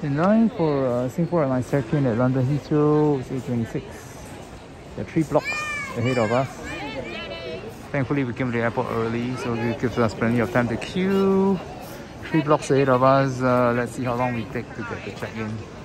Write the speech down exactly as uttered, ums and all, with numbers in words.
In line for uh, Singapore Airlines check-in at London Heathrow. It's eight twenty-six. There are three blocks ahead of us. Thankfully, we came to the airport early, so it gives us plenty of time to queue. Three blocks ahead of us. Uh, let's see how long we take to get the check-in.